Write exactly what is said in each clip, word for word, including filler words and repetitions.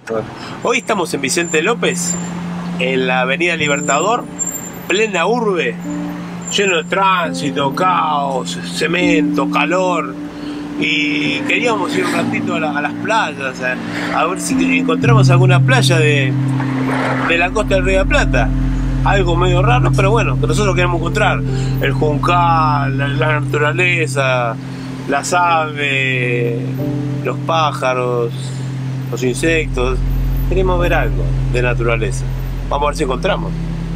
Hoy estamos en Vicente López, en la avenida Libertador, plena urbe, lleno de tránsito, caos, cemento, calor. Y queríamos ir un ratito a, la, a las playas, a, a ver si encontramos alguna playa de, de la costa del Río de la Plata. Algo medio raro, pero bueno, que nosotros queremos encontrar. El juncal, la, la naturaleza, las aves, los pájaros, los insectos. Queremos ver algo de naturaleza. Vamos a ver si encontramos.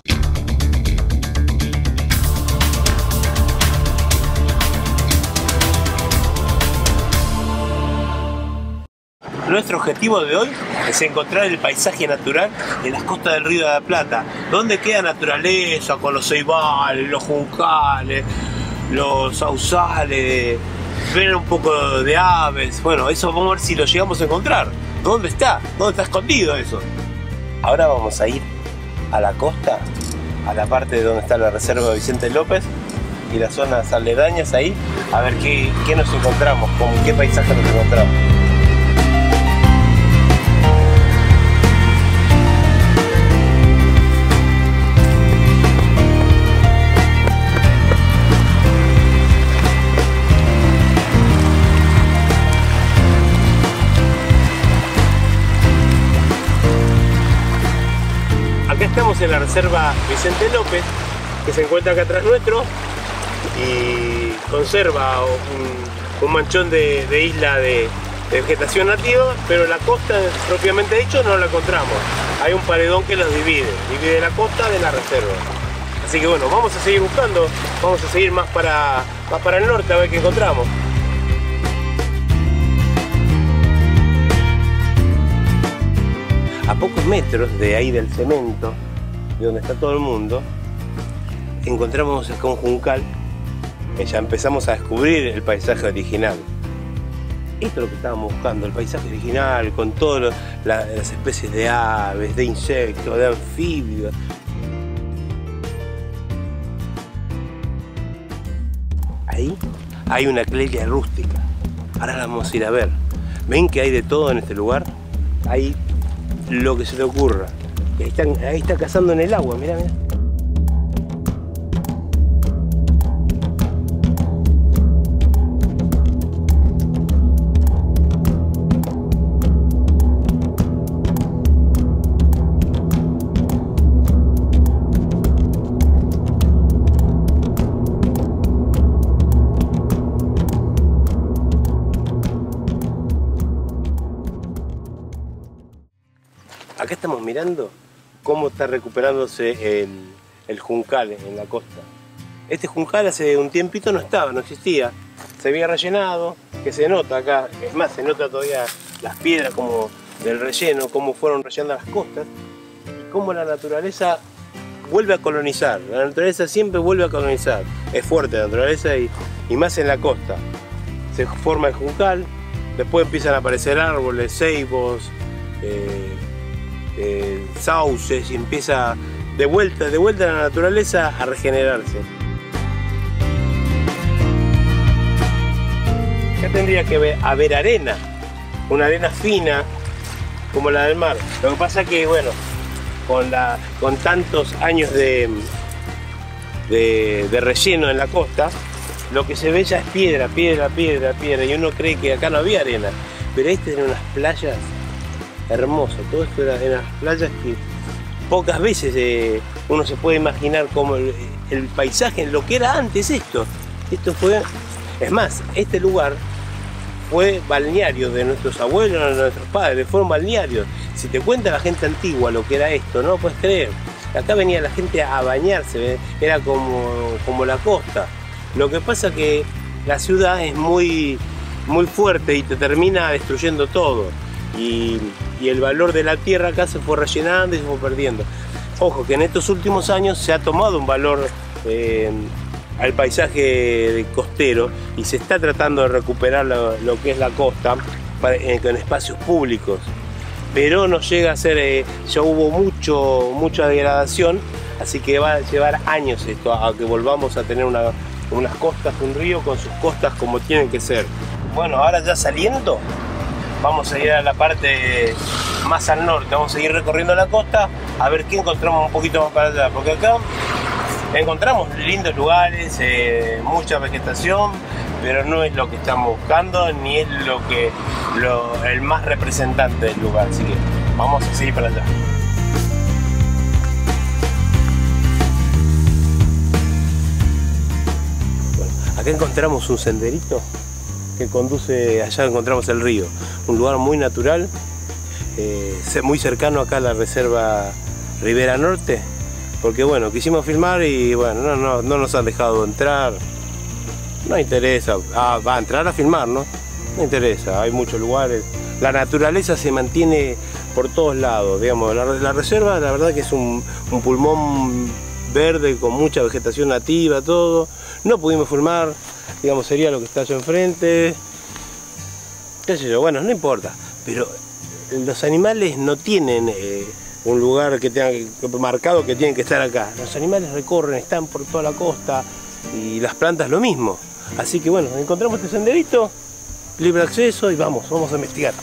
Nuestro objetivo de hoy es encontrar el paisaje natural de las costas del Río de la Plata, donde queda naturaleza con los ceibales, los juncales, los sausales, ver un poco de aves. Bueno, eso vamos a ver si lo llegamos a encontrar. ¿Dónde está? ¿Dónde está escondido eso? Ahora vamos a ir a la costa, a la parte donde está la reserva de Vicente López y las zonas aledañas ahí, a ver qué, qué nos encontramos, con qué paisaje nos encontramos. Acá estamos en la reserva Vicente López, que se encuentra acá atrás nuestro y conserva un, un manchón de, de isla de, de vegetación nativa, pero la costa propiamente dicho no la encontramos. Hay un paredón que los divide, divide la costa de la reserva. Así que bueno, vamos a seguir buscando, vamos a seguir más para, más para el norte a ver qué encontramos. A pocos metros de ahí del cemento, de donde está todo el mundo, encontramos acá un juncal, que ya empezamos a descubrir el paisaje original. Esto es lo que estábamos buscando, el paisaje original, con todas la, las especies de aves, de insectos, de anfibios. Ahí hay una clelia rústica, ahora la vamos a ir a ver. ¿Ven que hay de todo en este lugar? Hay lo que se te ocurra. Ahí, están, ahí está cazando en el agua, mirá, mirá. Acá estamos mirando cómo está recuperándose el, el juncal en la costa. Este juncal hace un tiempito no estaba, no existía. Se había rellenado, que se nota acá, es más, se nota todavía las piedras como del relleno, cómo fueron rellenando las costas y cómo la naturaleza vuelve a colonizar. La naturaleza siempre vuelve a colonizar. Es fuerte la naturaleza y, y más en la costa. Se forma el juncal, después empiezan a aparecer árboles, ceibos, eh, Eh, sauces y empieza de vuelta, de vuelta a la naturaleza a regenerarse. Acá tendría que haber, haber arena, una arena fina como la del mar. Lo que pasa que, bueno, con, la, con tantos años de, de, de relleno en la costa, lo que se ve ya es piedra, piedra, piedra, piedra, y uno cree que acá no había arena, pero este tiene unas playas hermoso. Todo esto era en las playas que pocas veces eh, uno se puede imaginar como el, el paisaje, lo que era antes esto. Esto fue, es más, este lugar fue balneario de nuestros abuelos, de nuestros padres, fueron balnearios. Si te cuenta la gente antigua lo que era esto, no lo puedes creer. Acá venía la gente a bañarse, era como, como la costa. Lo que pasa que la ciudad es muy, muy fuerte y te termina destruyendo todo. Y, y el valor de la tierra acá se fue rellenando y se fue perdiendo. Ojo que en estos últimos años se ha tomado un valor eh, al paisaje costero y se está tratando de recuperar lo, lo que es la costa para, en, en espacios públicos, pero no llega a ser, eh, ya hubo mucho, mucha degradación, así que va a llevar años esto a que volvamos a tener una, unas costas, un río con sus costas como tienen que ser. Bueno, ahora ya saliendo vamos a ir a la parte más al norte, vamos a seguir recorriendo la costa a ver qué encontramos un poquito más para allá, porque acá encontramos lindos lugares, eh, mucha vegetación, pero no es lo que estamos buscando ni es lo que lo, el más representante del lugar, así que vamos a seguir para allá. Bueno, acá encontramos un senderito que conduce, allá encontramos el río, un lugar muy natural, eh, muy cercano acá a la reserva Ribera Norte, porque bueno, quisimos filmar y bueno, no, no, no nos han dejado entrar, no interesa, ah, va a entrar a filmar, ¿no? No interesa, hay muchos lugares, la naturaleza se mantiene por todos lados, digamos, la, la reserva la verdad que es un, un pulmón verde con mucha vegetación nativa, todo, no pudimos filmar, digamos, sería lo que está allá enfrente, qué sé yo, bueno, no importa, pero los animales no tienen eh, un lugar que tengan marcado que tienen que estar acá, los animales recorren, están por toda la costa y las plantas lo mismo, así que bueno, encontramos este senderito, libre acceso y vamos, vamos a investigar.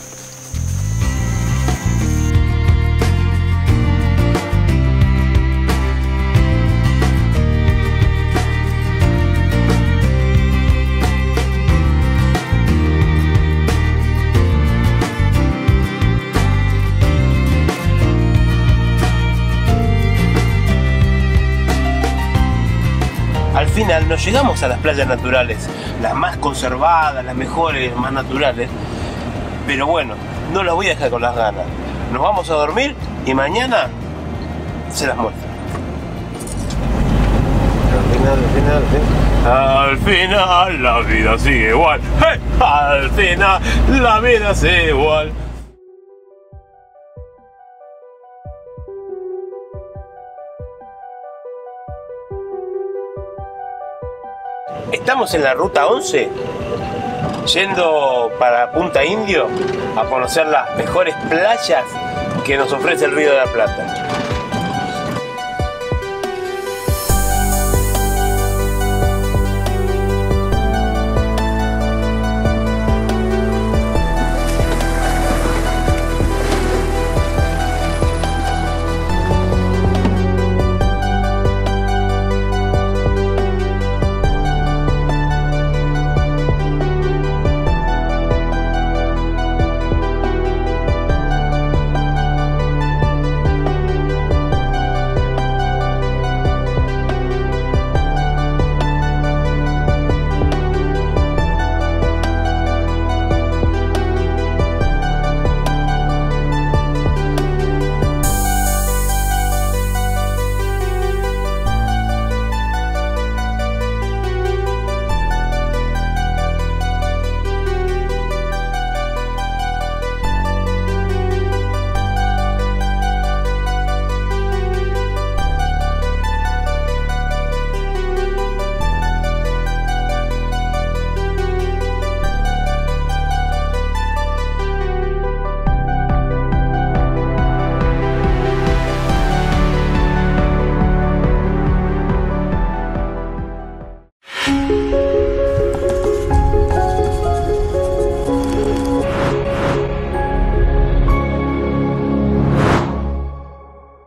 Al final nos llegamos a las playas naturales, las más conservadas, las mejores, más naturales, pero bueno, no las voy a dejar con las ganas. Nos vamos a dormir y mañana se las muestro. Al final, al final, al final, al final la vida sigue igual. ¡Hey! Al final la vida sigue igual. Estamos en la ruta once, yendo para Punta Indio a conocer las mejores playas que nos ofrece el Río de la Plata.